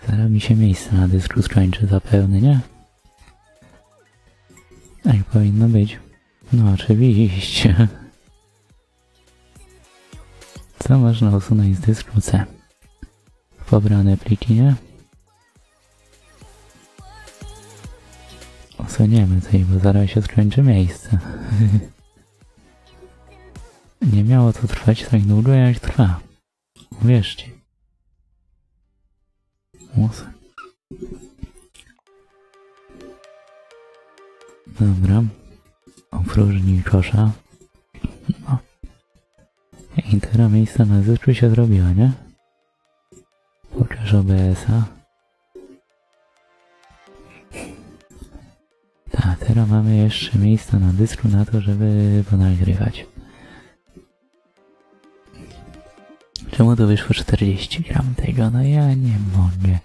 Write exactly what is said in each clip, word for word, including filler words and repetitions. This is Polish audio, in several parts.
Zaraz mi się miejsce na dysku skończy zapewne, nie? Tak powinno być. No oczywiście. Co można usunąć z dysku C? Pobrane pliki, nie? Usuniemy coś, bo zaraz się skończy miejsce. Nie miało to trwać tak długo, jak trwa. Uwierzcie. Muszę. Dobra. Opróżnij kosza. No. I teraz miejsce na dysku się zrobiło, nie? Pokaż O B S-a. Tak, teraz mamy jeszcze miejsce na dysku na to, żeby ponagrywać. Czemu to wyszło czterdzieści gram tego? No ja nie mogę.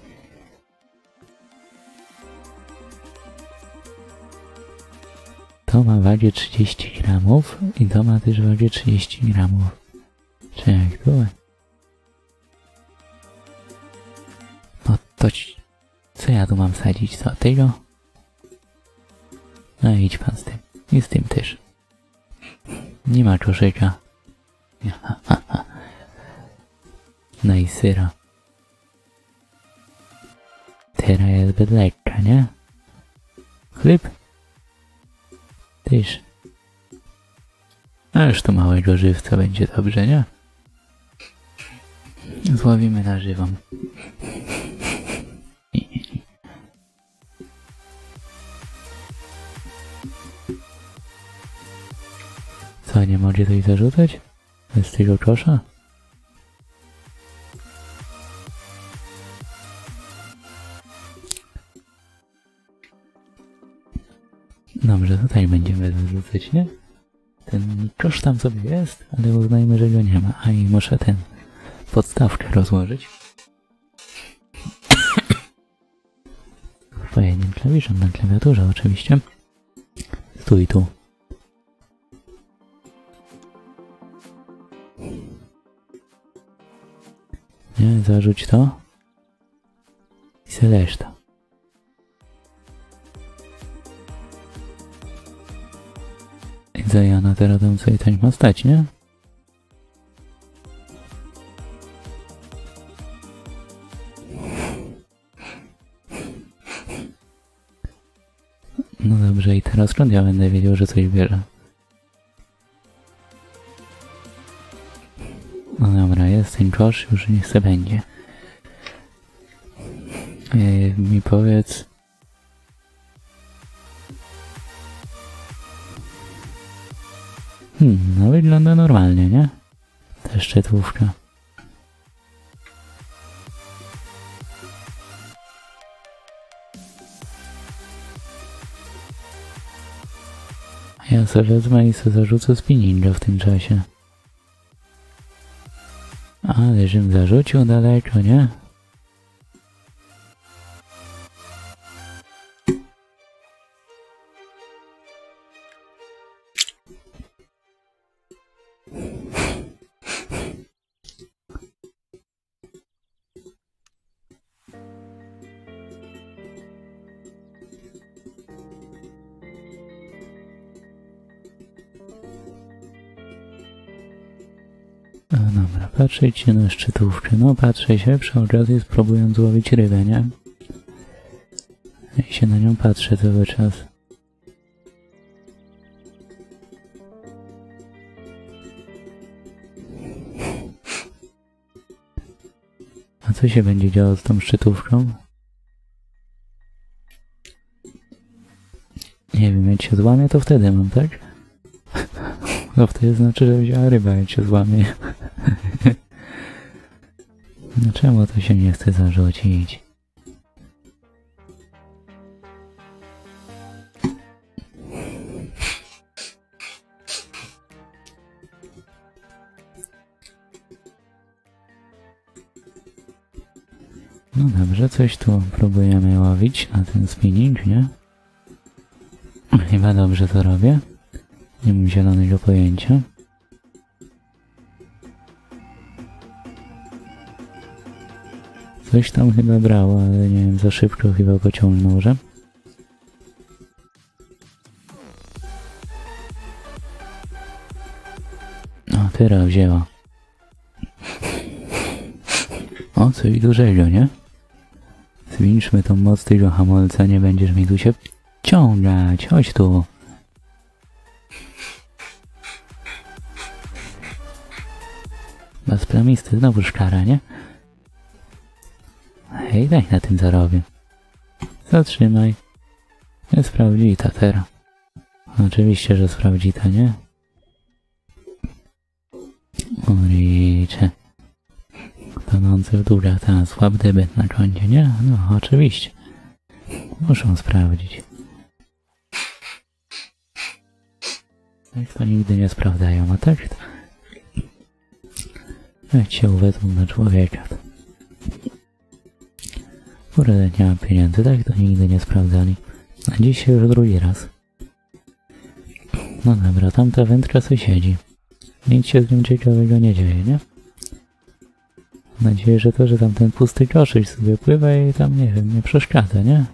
To ma wagę trzydzieści gramów i to ma też wagę trzydzieści gramów. Czy jak to? No to... Co ja tu mam sadzić? Co? Tego? No idź pan z tym. I z tym też. Nie ma koszyka. No i syra. Teraz jest zbyt lekka, nie? Chleb? Tyż. A już tu małego żywca będzie dobrze, nie? Złowimy na żywą. Co, nie mogę coś zarzucać? Z tego kosza? Dobrze, tutaj będziemy zarzucać, nie? Ten kosz tam sobie jest, ale uznajmy, że go nie ma. A i muszę ten podstawkę rozłożyć. Po jednym klawiszem na klawiaturze oczywiście. Stój tu. Nie, zarzuć to. I se reszta. I co ja na teraz tam sobie tak ma stać, nie? No dobrze, i teraz skąd ja będę wiedział, że coś bierze? No dobra, jest ten kosz, już niech se będzie. Ej, mi powiedz... Hmm, no wygląda normalnie, nie? Ta szczytłówka. Ja sobie wezmę i sobie zarzucę spinninga w tym czasie. Ale żebym zarzucił daleko, nie? No dobra, patrzeć się na szczytówkę. No patrzę się, przy okazji spróbując złowić rybę, nie? I się na nią patrzę cały czas. A co się będzie działo z tą szczytówką? Nie wiem, jak się złamie, to wtedy mam, tak? To wtedy znaczy, że wzięła ryba, jak się złamie. No czemu to się nie chce zarzucić? No dobrze, coś tu próbujemy łowić na ten spinning, nie? Chyba dobrze to robię. Nie mam zielonego pojęcia. Coś tam chyba brało, ale nie wiem, za szybko chyba pociągnął, że? O, teraz wzięła. O, coś dużego, nie? Zwiększmy tą moc tego hamulca, nie będziesz mi tu się ciągać. Chodź tu. Bezplamisty, znowu szkara, nie? Hej, daj na tym zarobię. Zatrzymaj. Nie sprawdzi ta teraz. Oczywiście, że sprawdzi ta, nie? Ojcze. Tonący w długach, ta słab debet na koncie, nie? No, oczywiście. Muszą sprawdzić. Jak to nigdy nie sprawdzają, a tak to... Jak się uwedzą na człowieka. Kurde, nie mam pieniędzy, tak to nigdy nie sprawdzali. A dzisiaj już drugi raz. No dobra, tamta wędka sobie siedzi. Nic się z nim ciekawego nie dzieje, nie? Mam nadzieję, że to, że tam ten pusty koszyk sobie pływa i tam, nie wiem, nie przeszkadza, nie?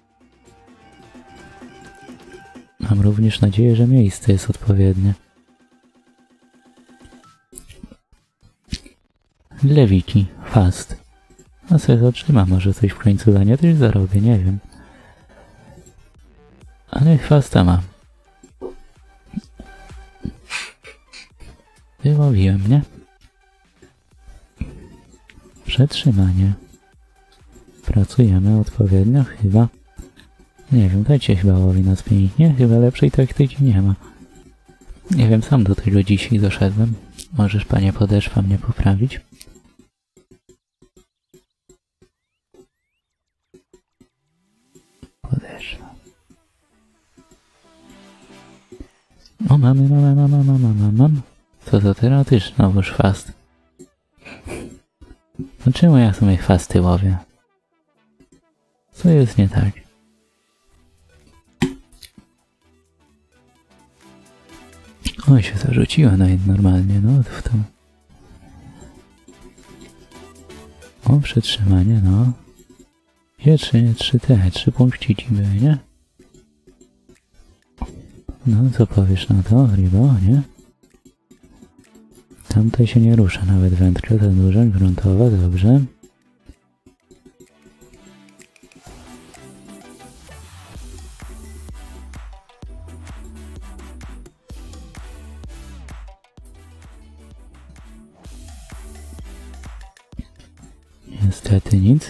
Mam również nadzieję, że miejsce jest odpowiednie. Lewiki, fast. A sobie zatrzyma, może coś w końcu za nie też zarobię, nie wiem. Ale fasta mam. Wyłowiłem, nie? Przetrzymanie. Pracujemy odpowiednio, chyba. Nie wiem, dajcie chyba łowi nas pięknie. Chyba lepszej taktyki nie ma. Nie wiem, sam do tego dzisiaj doszedłem. Możesz, panie podeszwa, mnie poprawić? Podeszwa. O, mamy, mamy, mamy, mamy, mamy, mamy. Co to teraz? Ty znowuż fast. No czemu ja sobie fasty łowię? Co jest nie tak? O, się zarzuciła nawet normalnie, no w to. O, przetrzymanie, no. Gdzie trzy, trzy te, trzy punkciki były, nie? No, co powiesz na to, rybo, nie? Tamtej się nie rusza, nawet wędka ta duża, gruntowa, dobrze. Niestety nic.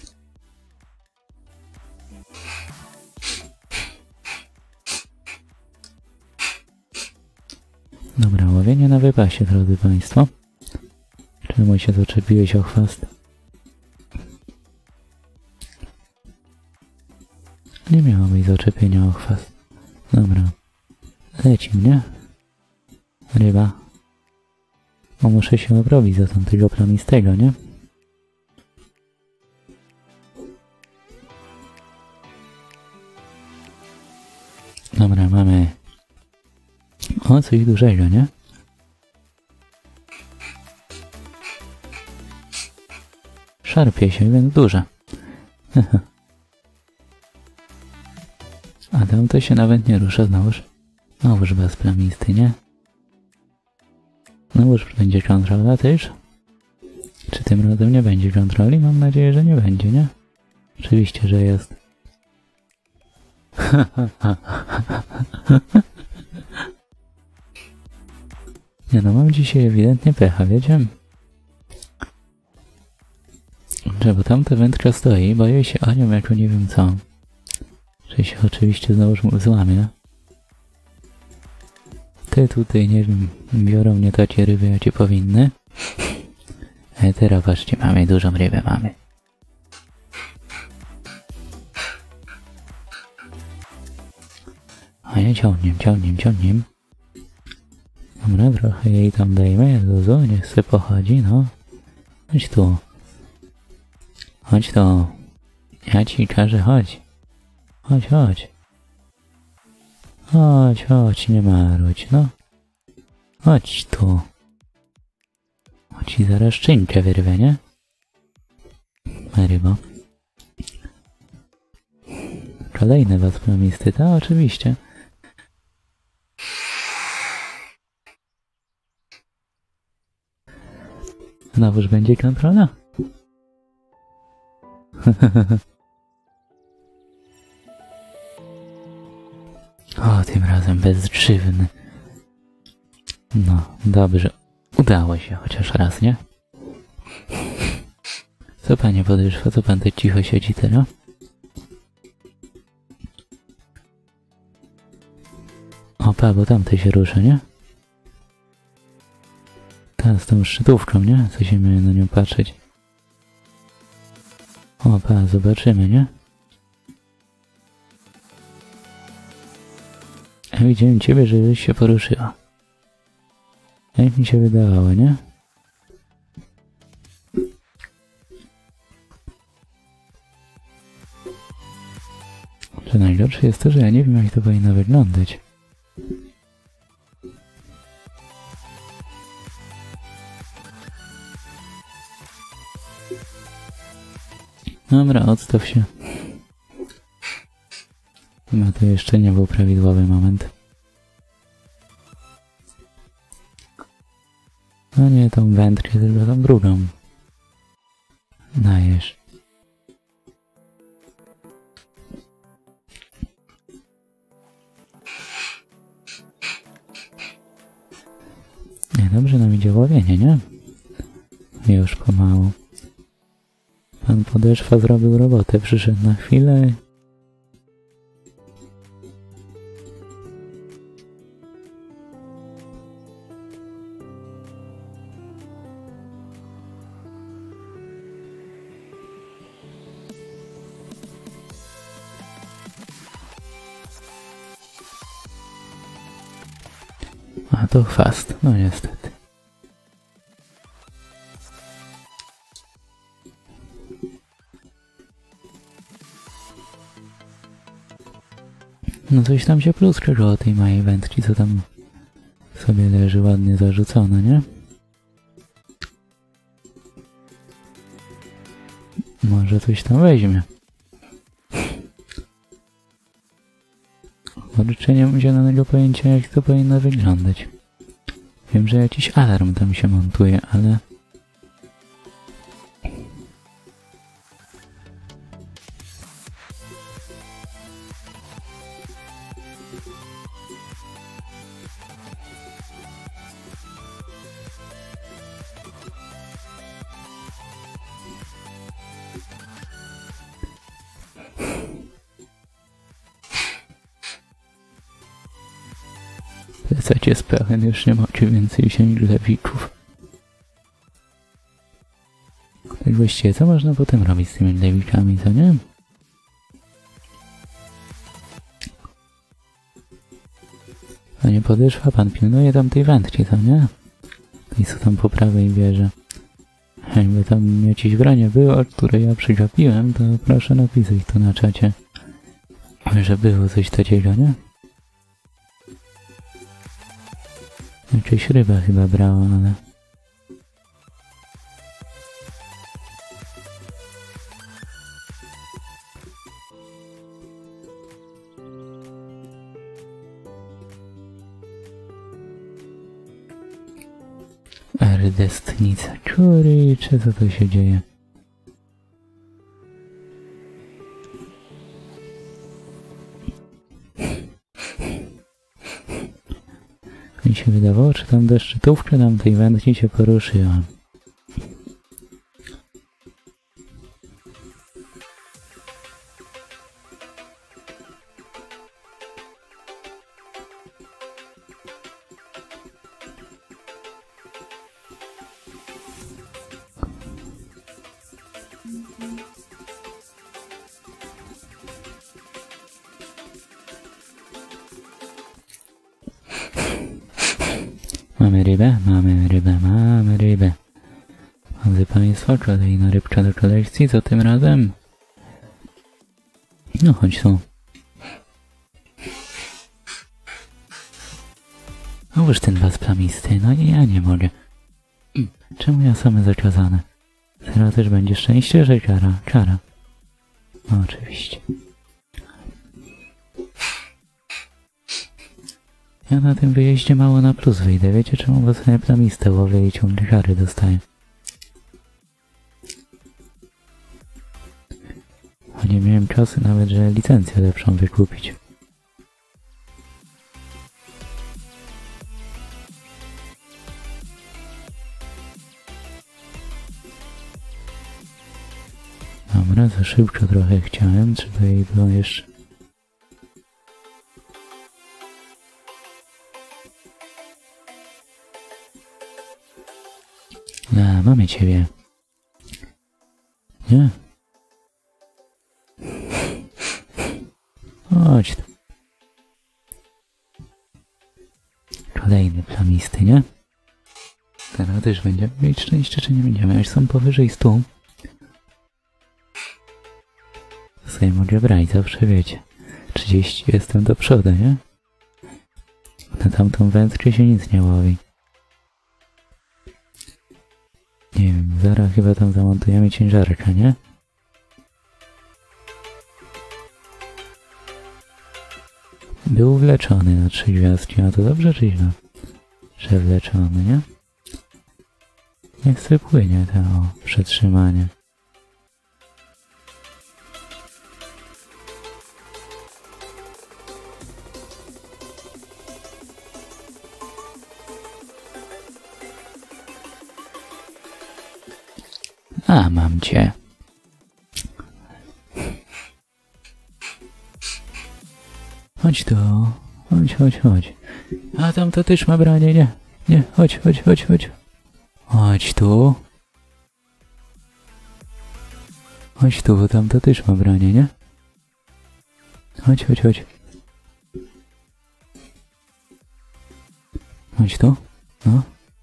Dobra, łowienie na wypasie, drodzy państwo. Czemu się zaczepiłeś o chwast? Nie miało być zaczepienia o chwast. Dobra. Leci mnie. Ryba. O, muszę się obrobić za tamtego plamistego, nie? Dobra, mamy... O, coś dużego, nie? Szarpie się, więc duże. A tam to się nawet nie rusza znowuż. Znowuż bezplamisty, nie? Znowuż będzie kontrola też? Czy tym razem nie będzie kontroli? Mam nadzieję, że nie będzie, nie? Oczywiście, że jest. Nie no, mam dzisiaj ewidentnie pecha, wiecie? Że bo tamta wędka stoi, boję się o nią jako nie wiem co. Że się oczywiście znowu złamie. Ty tutaj, nie wiem, biorą mnie takie ryby, jakie powinny. A teraz patrzcie, mamy dużą rybę, mamy. A ja ciągniem, ciągniem, ciągniem. Dobra, trochę jej tam dajmy, Zuzu, niech se pochodzi, no. Chodź tu. Chodź tu. Ja ci każę, chodź. Chodź, chodź. Chodź, chodź, nie marudź, no. Chodź tu. Chodź i zaraz szczękę wyrwę, nie? rybo. Kolejne was plamisty, tak? Oczywiście. Znowuż będzie kontrola? O, tym razem bezdrzywny. No, dobrze. Udało się chociaż raz, nie? Co panie podeszło? Co pan tak cicho siedzi teraz? Opa, bo tamte się ruszy, nie? Ta, z tą szczytówką, nie? Co się miałem na nią patrzeć? Opa, zobaczymy, nie? Ja widziałem ciebie, że się poruszyła. Jak mi się wydawało, nie? Że najgorsze jest to, że ja nie wiem, jak to powinno wyglądać. Dobra, odstaw się. No to jeszcze nie był prawidłowy moment. No nie tą wędkę, tylko tą drugą. Dajesz. Nie, dobrze nam idzie łowienie, nie? Już pomału. Pan Podeszwa zrobił robotę, przyszedł na chwilę. A to chwast, no niestety. No coś tam się pluskrzego o tej małej wędki, co tam sobie leży ładnie zarzucone, nie? Może coś tam weźmie. Kurczę, nie mam zielonego pojęcia, jak to powinno wyglądać. Wiem, że jakiś alarm tam się montuje, ale... Plecak jest pełen, już nie macie więcej sięg lewików. Tak właściwie, co można potem robić z tymi lewikami, co nie? Panie Podeszwa, pan pilnuje tam tej wędki, co nie? I co tam po prawej bierze? Jakby tam jakieś branie było, które ja przegapiłem, to proszę napisać to na czacie. Że było coś takiego, nie? Jakaś ryba chyba brała, ale... Erdestnica, kurczę, co to się dzieje? Mi się wydawało, czy tam do szczytówki nam tej wędki się poruszyła. Mamy rybę, mamy rybę, mamy rybę. Drodzy Państwo, kolejna rybka do kolekcji, co tym razem? No chodź tu. Otóż ten was plamisty, no i ja nie mogę. Czemu ja same zakazane? Teraz też będzie szczęście, że czara, czara. No oczywiście. Ja na tym wyjeździe mało na plus wyjdę. Wiecie czemu? Bo sobie plamistę łowię i ciągle czary dostaję. A nie miałem czasu nawet, że licencję lepszą wykupić. Dobra, za szybko trochę chciałem, trzeba jej było jeszcze... A, mamy ciebie. Nie? Chodź tu. Kolejny plamisty, nie? Teraz też będziemy mieć szczęście, czy nie będziemy? Już są powyżej stu. Sobie mogę brać, zawsze wiecie. trzydzieści jestem do przodu, nie? Na tamtą wędkę się nic nie łowi. Nie wiem, zaraz chyba tam zamontujemy ciężarkę, nie? Był wleczony na trzy gwiazdki, a to dobrze czy źle? Że wleczony, nie? Niech sobie płynie to o, przetrzymanie. A, mam cię. Chodź tu. Chodź, chodź, chodź. A tam to też ma branie, nie? Nie, chodź, chodź, chodź, chodź. Chodź tu. Chodź tu, bo tam to też ma branie, nie? Chodź, chodź, chodź. Chodź tu. No.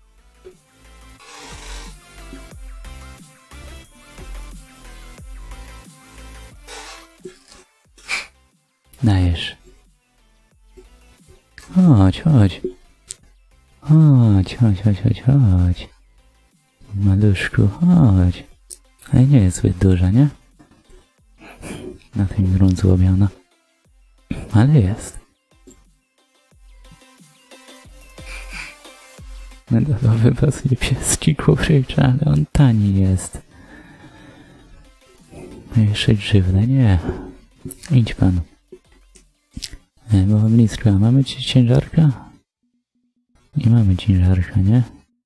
Dajesz. Chodź, chodź. Chodź, chodź, chodź, chodź, chodź. Maluszku, chodź. Ale nie jest zbyt duża, nie? Na tym grunt złobiona. Ale jest. Medalowy pas niebieski kurycz, ale on tani jest. Jeszcze grzywne, nie. Idź pan. Bo blisko, a mamy ci ciężarka? Nie mamy ciężarka, nie?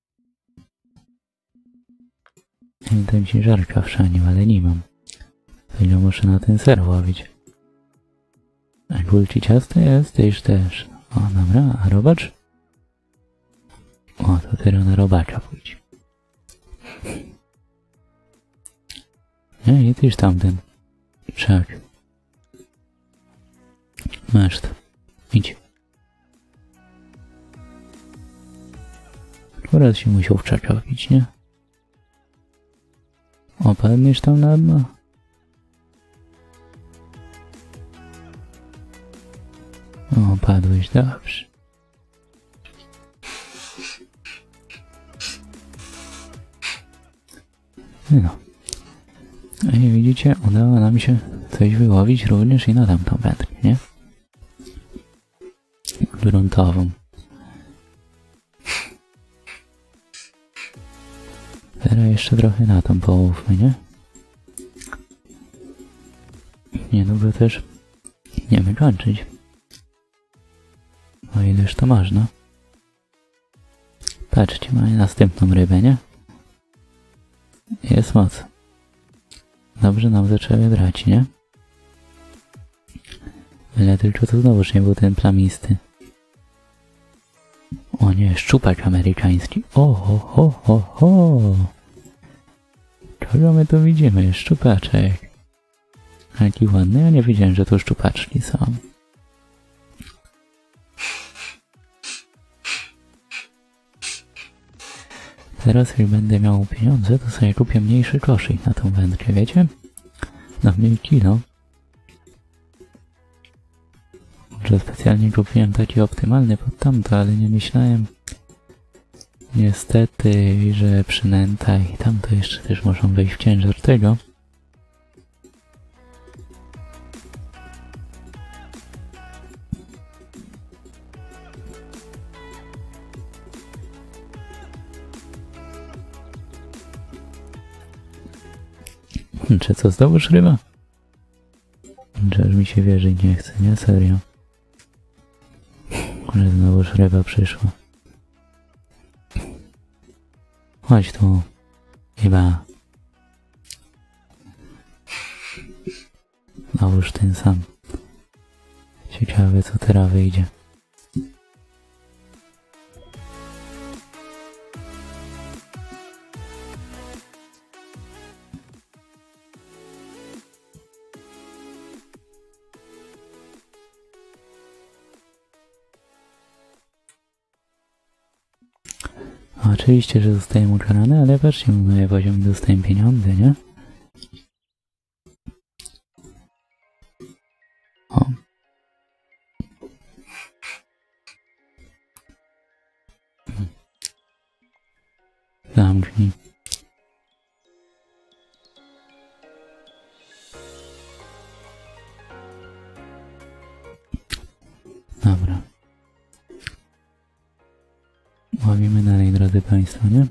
I tam ciężarka w szaniu, ale nie mam. To ile muszę na ten ser łowić. A kulci ciasto jest, już też. O, dobra, a robacz? O, to teraz na robacza pójdzie. Nie, i tyś tamten. Czak. Masz to. Idź. Teraz się musiał wczaczawić, nie? Opadniesz tam na dno? O, padłeś, dobrze. No. I widzicie, udało nam się coś wyłowić również i na tamtą wędkę, nie? Gruntową. Teraz jeszcze trochę na tą połówkę, nie? Nie, no bo też nie wykończyć. O ileż to można. Patrzcie, mamy następną rybę, nie? Jest moc. Dobrze nam zaczęły brać, nie? Ale tylko to znowuż nie był ten plamisty. O nie, szczupak amerykański. O, ho, ho, ho, ho. Kogo my tu widzimy? Szczupaczek. Jaki ładny, ja nie wiedziałem, że to szczupaczki są. Teraz jak będę miał pieniądze, to sobie kupię mniejszy koszyk na tą wędkę, wiecie? Na mniej kilo. Może specjalnie kupiłem taki optymalny pod tamto, ale nie myślałem, Niestety, że przynęta i tam to jeszcze też muszą wejść w ciężar tego. Czy co, zdobycz ryba? Czy aż mi się wierzyć nie chce, nie? Serio. Ale znowuż ryba przyszła. Chodź tu. Chyba. Znowuż ten sam. Ciekawe co teraz wyjdzie. Oczywiście, że zostałem ukarany, ale patrzcie, na moje poziomy dostałem pieniądze, nie? O. Zamknij. Dobra. Łowimy dalej, drodzy Państwo, nie?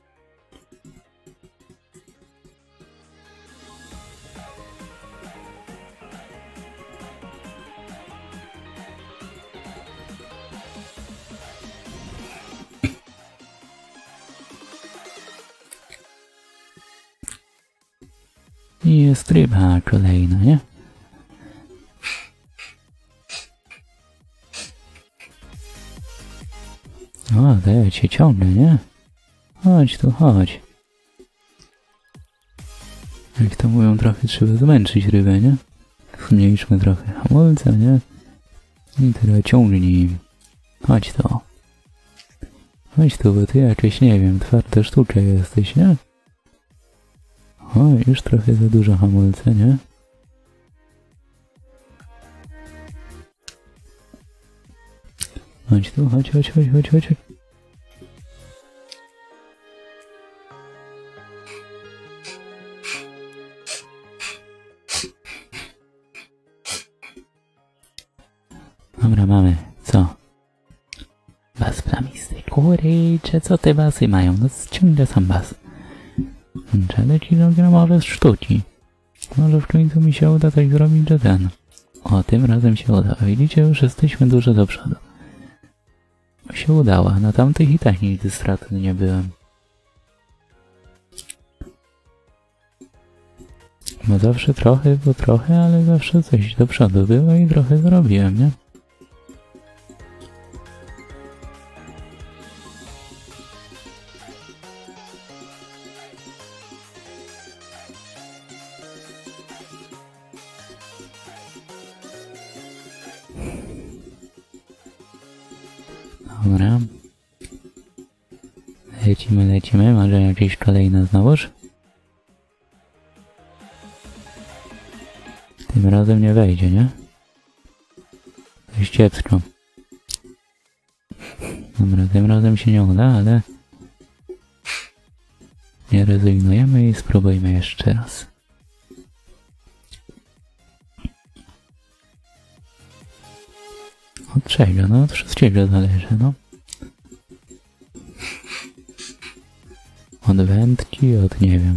I jest ryba kolejna, nie? O, daję cię ciągle, nie? Chodź tu, chodź. Jak to mówią, trochę trzeba zmęczyć rybę, nie? Zmniejszmy trochę hamulca, nie? I tyle ciągnij. Chodź tu. Chodź tu, bo ty jakieś, nie wiem, twarda sztuka jesteś, nie? O, już trochę za dużo hamulca, nie? Chodź tu, chodź, chodź, chodź, chodź, chodź. Dobra, mamy. Co? Bas plamisty. Kurczę, co te basy mają? No ciągle sam bas. Cztery kilogramowe sztuki. Może w końcu mi się uda tak zrobić, że ten. O, tym razem się uda. Widzicie, już jesteśmy dużo do przodu. Się udało. Na tamtych i tak nigdy straty nie byłem. Bo zawsze trochę, bo trochę, ale zawsze coś do przodu było i trochę zrobiłem, nie? Dobra. Lecimy, lecimy. Może jakieś kolejne znowuż? Tym razem nie wejdzie, nie? To jest kiepsko. Dobra, tym razem się nie uda, ale... nie rezygnujemy i spróbujmy jeszcze raz. Od czego? No od wszystkiego zależy, no. Od wędki, od nie wiem.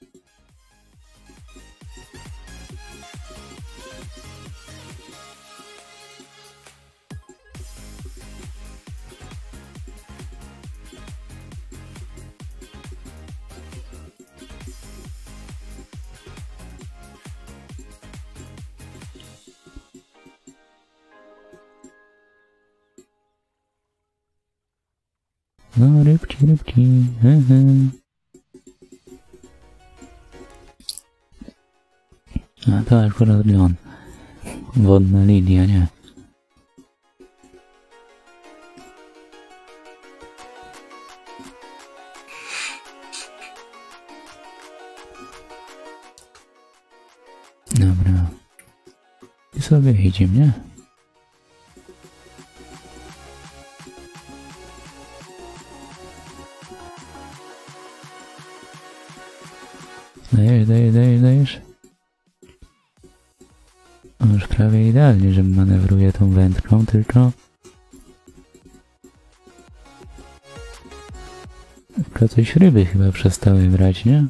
No, rybki, rybki. Hehe. A to akurat Leon. Wodna lilia, nie. Dobra. I sobie idziemy, nie? Już prawie idealnie, że manewruję tą wędką, tylko... Tylko coś ryby chyba przestały brać, nie?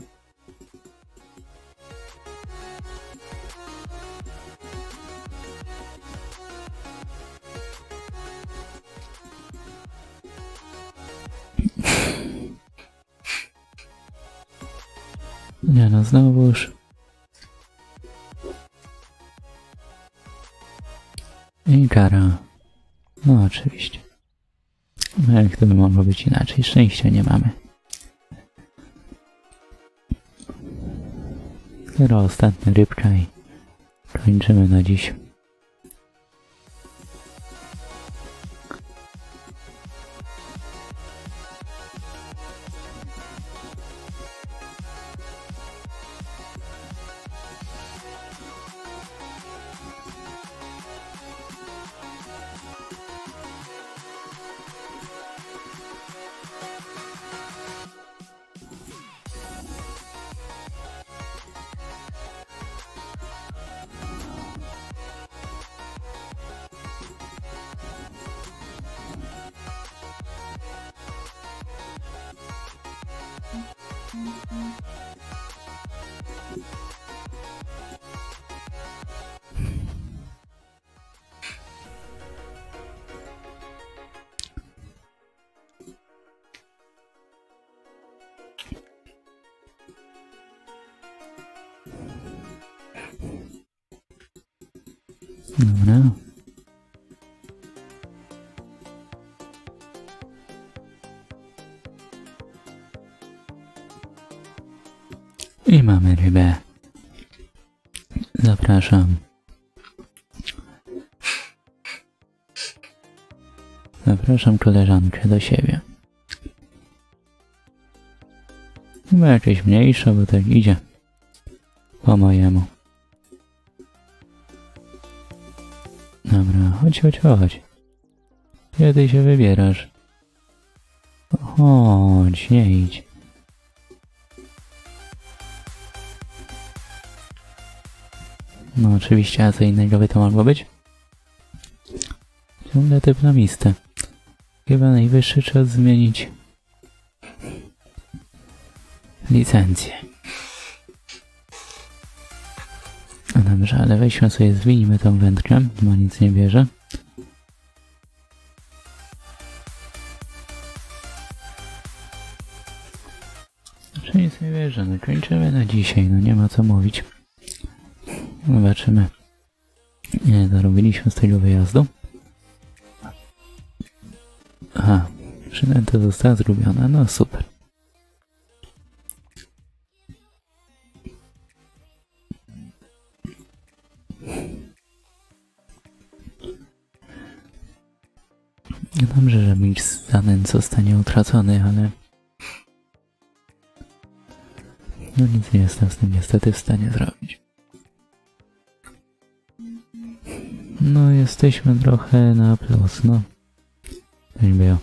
Nie no, znowuż. I kara. No oczywiście. No jak to by mogło być inaczej? Szczęścia nie mamy. Teraz ostatnia rybka i kończymy na dziś. Dobra. I mamy rybę. Zapraszam. Zapraszam koleżankę do siebie. Chyba jakieś mniejsze, bo tak idzie po mojemu. Dobra, chodź, chodź, chodź. Kiedy się wybierasz? Chodź, nie idź. No oczywiście, a co innego by to mogło być? Ciągle te plamiste. Chyba najwyższy czas zmienić licencję. No dobrze, ale weźmy sobie, zwinijmy tą wędkę, bo nic nie bierze. Znaczy nic nie bierze, no kończymy na dzisiaj, no nie ma co mówić. Zobaczymy, ile zarobiliśmy z tego wyjazdu. Aha, przynęta została zrobiona, no super. Dobrze, że miecz zanęt zostanie utracony, ale... No nic nie jestem z tym niestety w stanie zrobić. No jesteśmy trochę na plus, no. Jakby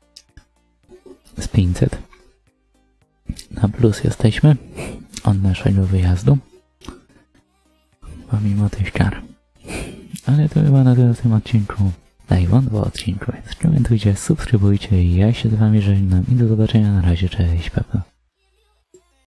z pięćset. Na plus jesteśmy od naszego wyjazdu. Pomimo tych kar. Ale to chyba na tyle w tym odcinku. Daj wątło odcinku, więc komentujcie, subskrybujcie i ja się z wami żegnam i do zobaczenia na razie, cześć, pa pa.